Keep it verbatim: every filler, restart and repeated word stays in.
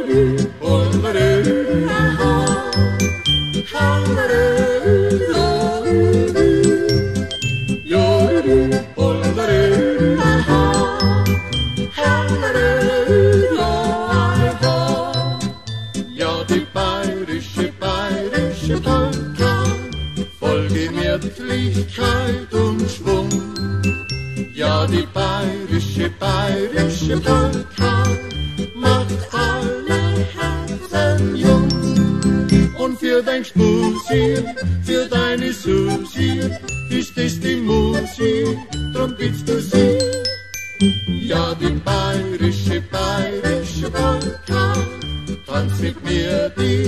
Ja, die bayerische, bayerische Polka, voll Gemütlichkeit und Schwung. Ja, die bayerische, bayerische Polka macht alle Herzen jung. Und für dein Spusi, für deine Susi ist es die Musik, drum bittst du sie. Ja, die bayerische, bayerische Polka, tanz mit mir die